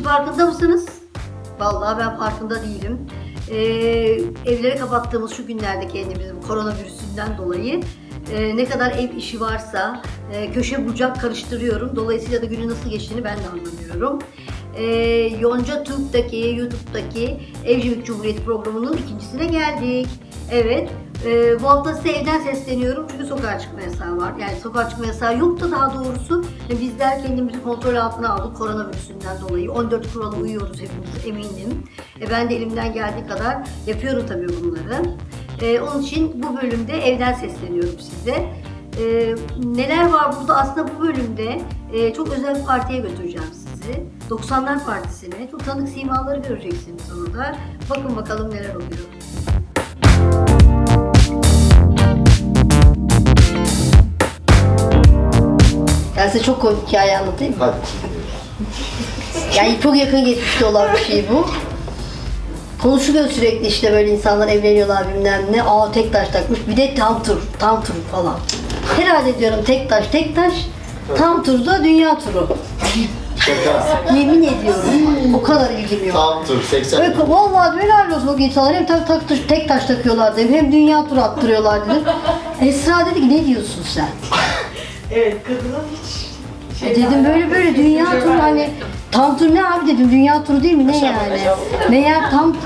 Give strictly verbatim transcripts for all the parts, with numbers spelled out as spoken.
farkında mısınız? Vallahi ben farkında değilim. Ee, evlere kapattığımız şu günlerde kendimizi bu koronavirüsünden dolayı e, ne kadar ev işi varsa e, köşe bucak karıştırıyorum. Dolayısıyla da günün nasıl geçtiğini ben de anlamıyorum. E, Yonca Türk'taki, YouTube'daki Evcilik Cumhuriyeti programının ikincisine geldik. Evet. Ee, bu hafta size evden sesleniyorum çünkü sokağa çıkma yasağı var. Yani sokağa çıkma yasağı yok da daha doğrusu bizler kendimizi kontrol altına aldık koronavirüsünden dolayı. on dört kurala uyuyoruz hepimiz, eminim. E, ben de elimden geldiği kadar yapıyorum tabii bunları. E, onun için bu bölümde evden sesleniyorum size. E, neler var burada? Aslında bu bölümde e, çok özel bir partiye götüreceğim sizi. doksanlar Partisi'ne. Çok tanıdık simaları göreceksiniz orada. Bakın bakalım neler oluyor. Ben size çok komik hikaye anlatayım mı? Hadi. Yani çok yakın geçmişte olan bir şey bu. Konuşuluyor sürekli işte böyle insanlar evleniyorlar bilmem ne. Aa tek taş takmış. Bir de tam tur, tam tur falan. Herhalde diyorum tek taş, tek taş. Tam turda dünya turu. Yemin ediyorum. O kadar ilgim yok. Tam tur seksen. Evet, vallahi helal olsun o insanlar hem tak, tak, tek taş takıyorlar dedim. Hem dünya turu attırıyorlar dedim. Esra dedi ki ne diyorsun sen? Evet, kadının hiç şey E dedim böyle böyle dünya turu hani tam tur ne abi dedim dünya turu değil mi ne yani? Meğer tam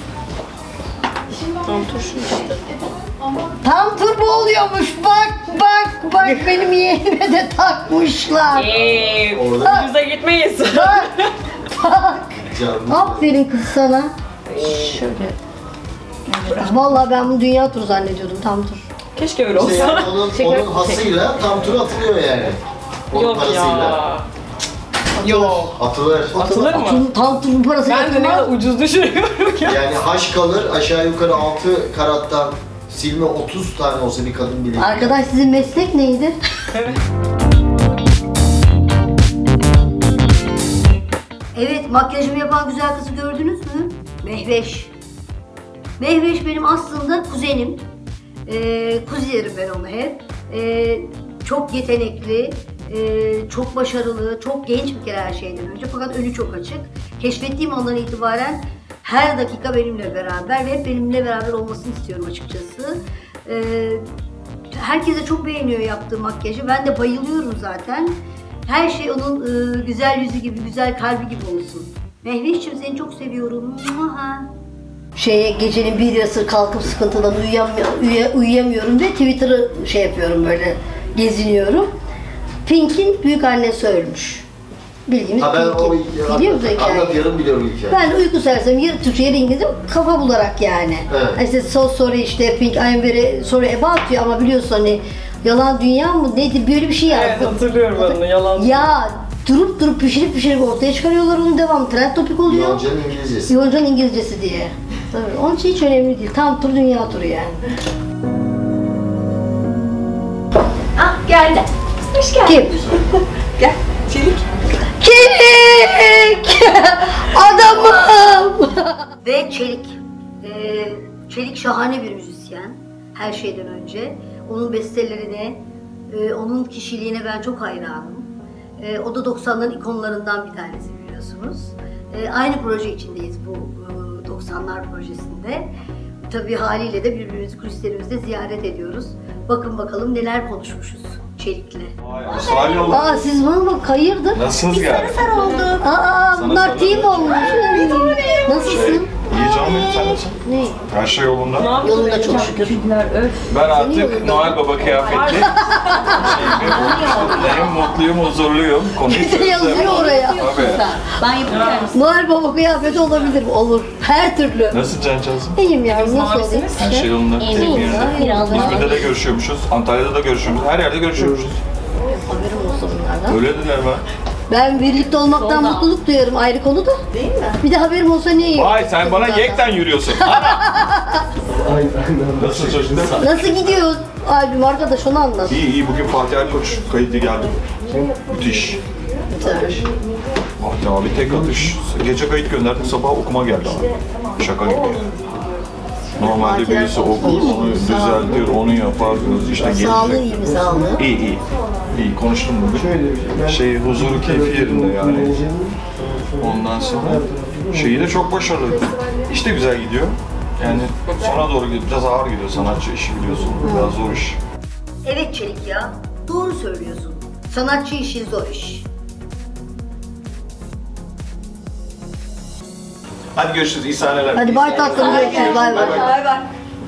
tam tur şu işte. tam tur bu oluyormuş bak bak bak benim yeğenime de takmışlar. Eee Orada ucuza gitmeyiz. Bak bak. canım. Aferin kız sana. Şöyle. Vallahi ben bunu dünya turu zannediyordum tam tur. Keşke öyle Şey, olsa. onun, Tekrar- onun hasıyla tam tur atılıyor yani. Onun Yok parasıyla. ya. Yok. Atılır. Atılır mı? Atın- Tam turun parası Ben de ne kadar yatırmaz. ucuz düşünüyorum ya. Yani haş kalır aşağı yukarı altı karattan silme otuz tane olsa bir kadın bilir. Arkadaş sizin meslek neydi? Evet, makyajımı yapan güzel kızı gördünüz mü? Mehveş. Mehveş benim aslında kuzenim. Ee, kuzenim ben onu hep. Ee, çok yetenekli, e, çok başarılı, çok genç bir kere her şeyden önce. Fakat önü çok açık. Keşfettiğim andan itibaren her dakika benimle beraber ve hep benimle beraber olmasını istiyorum açıkçası. Ee, herkese çok beğeniyor yaptığı makyajı. Ben de bayılıyorum zaten. Her şey onun e, güzel yüzü gibi, güzel kalbi gibi olsun. Mehveş'cim seni çok seviyorum. Aha. Şeye gecenin bir yarısı kalkıp sıkıntıdan uyuyamıyorum, uyuy uyuyamıyorum diye Twitter'ı şey yapıyorum böyle geziniyorum. Pink'in büyük annesi ölmüş. Bildiğimiz Ha ben o Pink'in. Biliyor musun hikayeyi? anlat yarım biliyorum hikayeyi. Ben uyku sersem yarı Türkçe yarı İngilizce kafa bularak yani. Evet. İşte so sorry işte Pink I'm very sorry about you ama biliyorsun hani yalan dünya mı neydi böyle bir şey yazdım. Evet hatırlıyorum ben onu yalan. Ya durup durup pişirip pişirip ortaya çıkarıyorlar onu devam trend topik oluyor. Yonca'nın İngilizcesi. Yonca'nın İngilizcesi diye. Tabii onun için hiç önemli değil. Tam tur dünya turu yani. Ah geldi. Hoş geldin. Kim? Gel. Çelik. Çelik! Adamım! Ve Çelik. Ee, Çelik şahane bir müzisyen. Her şeyden önce. Onun bestelerine, e, onun kişiliğine ben çok hayranım. E, o da doksanların ikonlarından bir tanesi biliyorsunuz. E, aynı proje içindeyiz bu e, doksanlar projesinde. Tabii haliyle de birbirimizi kulislerimizde ziyaret ediyoruz. Bakın bakalım neler konuşmuşuz Çelik'le. Sahil yolu. Aa siz bana bak hayırdır? Nasılsınız yani? Sarı oldu. Aa Sana bunlar sarı team olmuş. Nasılsın? Şey, iyi canım benim, sen nasılsın? Ne? Her şey yolunda. Yolunda çok şükür. Ben artık yolunda. Noel Baba kıyafetli. Şeyimi, mutluyum, mutluyum, huzurluyum. Konuyu Bir de yazıyor oraya. Tabii. Ben yapıyorum. Noel Baba kıyafeti olabilir mi? Olur. Her türlü. Nasıl Cancağızım? İyiyim yavrum nasıl olayım? mavisiniz. Her şey yolunda. Keyif yerinde. Biraz daha. İzmir'de de görüşüyormuşuz, Antalya'da da görüşüyormuşuz, her yerde görüşüyormuşuz. Haberim olsun bunlardan. Öyle dediler bana. Ben birlikte olmaktan Solda. mutluluk duyarım ayrı konu da. Değil mi? Bir de haberim olsa ne iyi. Vay sen bana yekten yürüyorsun. Ana! Nasıl çocuklar? Nasıl gidiyor albüm arkadaş onu anlat. İyi iyi, bugün Fatih Erkoç kayıtlı geldi. Müthiş. Fatih abi tek atış. Gece kayıt gönderdim, sabah okuma geldi abi. Şaka gibi yani. Normalde Fatih birisi Erkoç okur, iyi, onu sağ ol. düzeltir, onu yapar, işte Sağlığı gelecek. iyi mi sağlığı? İyi iyi. İyi konuştum bugün. Şey huzuru keyfi yerinde yani. Ondan sonra şeyi de çok başarılı. İşte güzel gidiyor. Yani sona doğru gidiyor. Biraz ağır gidiyor sanatçı işi biliyorsun. Biraz zor iş. Evet Çelik ya, doğru söylüyorsun. Sanatçı işi zor iş. Hadi görüşürüz. İyi sahneler. Hadi bay tatlım, görüşürüz. Bay bay. Bay bay.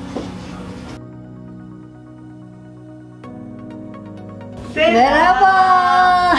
Merhaba.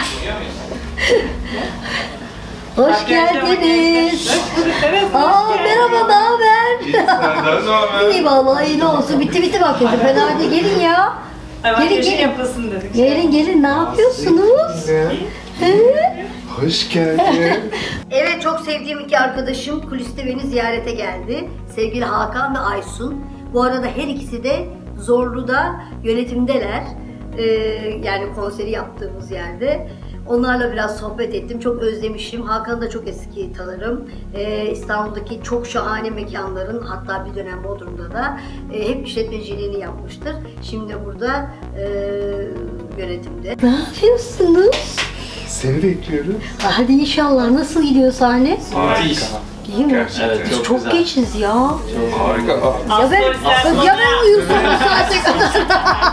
Hoş geldiniz. Aa merhaba, ne haber? İyi vallahi, iyi olsun. Bitti bitti bak, fena değil. Gelin ya. Hemen Gelin, gelin gelin. yapasın dedik. Gelin gelin, ne yapıyorsunuz? He? Hoş geldin. Evet, çok sevdiğim iki arkadaşım kuliste beni ziyarete geldi. Sevgili Hakan ve Aysun. Bu arada her ikisi de Zorlu'da yönetimdeler. Ee, yani konseri yaptığımız yerde. Onlarla biraz sohbet ettim. Çok özlemişim. Hakan'ı da çok eski tanırım. Ee, İstanbul'daki çok şahane mekanların, hatta bir dönem Bodrum'da da e, hep işletmeciliğini yapmıştır. Şimdi burada e, yönetimde. Ne yapıyorsunuz? Seni bekliyoruz. Hadi inşallah. Nasıl gidiyor sahne? Harika. İyi mi? Evet, Biz çok çok güzel. geçiz ya. Harika. Ya ben, ya ben uyursam bu saate kadar.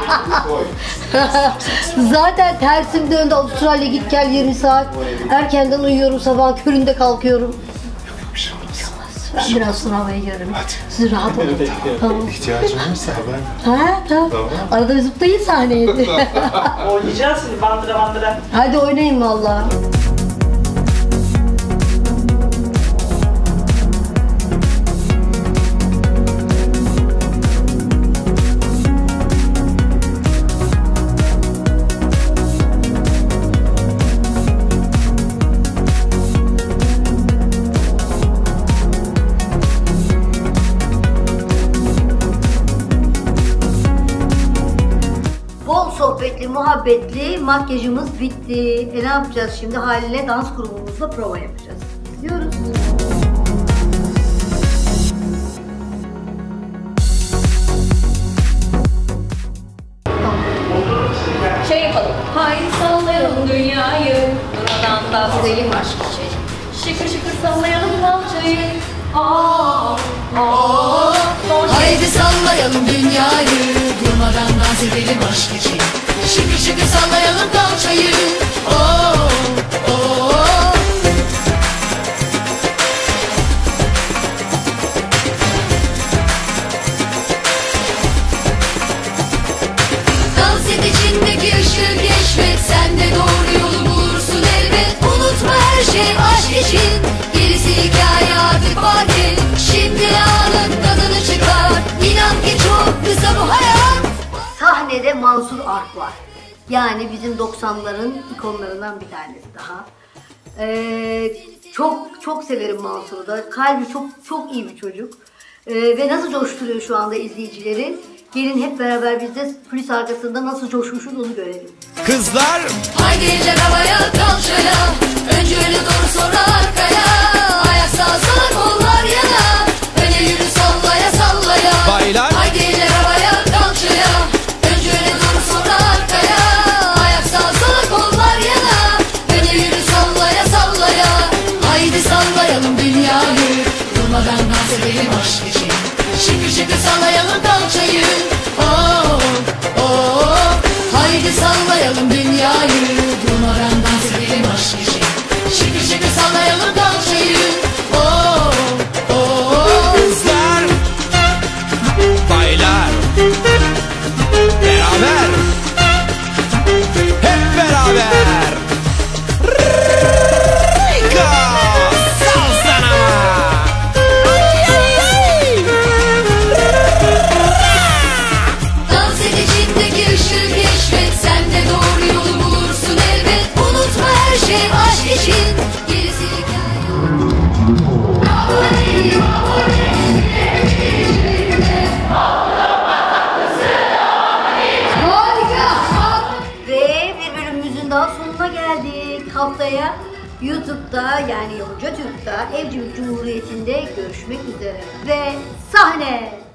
Zaten tersim döndü. Avustralya git gel yirmi saat. Erkenden uyuyorum, sabah köründe kalkıyorum. Ben biraz sonra havaya girerim. Siz rahat olun. Tamam. İhtiyacın varsa haber. Ha tamam. Arada bir zıplayın sahneye. Oynayacağız şimdi bandıra bandıra. Hadi oynayın valla. Bol sohbetli, muhabbetli makyajımız bitti. E ne yapacağız şimdi? Haliyle dans grubumuzla prova yapacağız. İzliyoruz. Şey yapalım. Haydi sallayalım dünyayı. Buradan da gidelim aşk için. Şıkır şıkır sallayalım kalçayı. Aa, aa, Haydi sallayalım dünyayı, durmadan dans edelim aşk için. Şıkır şıkır sallayalım kalçayı. Oh, oh. Dans et içindeki ışığı keşfet, sen de doğru yolu bulursun elbet. Unutma her şey aşk için, gerisi hikaye artık fark et. Şimdi anın tadını çıkar, inan ki çok kısa bu hayat. Sahnede Mansur Ark var. Yani bizim doksanların ikonlarından bir tanesi daha. Ee, çok çok severim Mansur'u da. Kalbi çok çok iyi bir çocuk. Ee, ve nasıl coşturuyor şu anda izleyicileri. Gelin hep beraber biz de kulis arkasında nasıl coşmuşuz onu görelim. Kızlar Haydi eller havaya kalçaya, önce öne doğru sonra arkaya. Ayak sağa sola kollar yana, öne yürü sallaya sallaya. Baylar. Haydi eller havaya kalçaya, önce öne doğru sonra arkaya. Ayak sağa sola kollar yana, öne yürü sallaya sallaya. Haydi sallayalım dünyayı, durmadan dans edelim aşk için. Şıkır şıkır sallayalım kalçayı. Oh, oh. Haydi sallayalım dünyayı, durmadan dans edelim aşk için. Şıkır şıkır sallayalım kalçayı. Oh, oh. Kızlar Baylar Beraber Hep beraber Rika Sal sana Dans et içindeki ışığı keşfet, sen de doğru yolu bulursun elbet. Unutma her şey aşk için, gerisi hikaye. Ve bir bölümümüzün daha sonuna geldik. Haftaya YouTube'da yani Yonca Türk'te Evcilik Cumhuriyeti'nde görüşmek üzere. Ve sahne!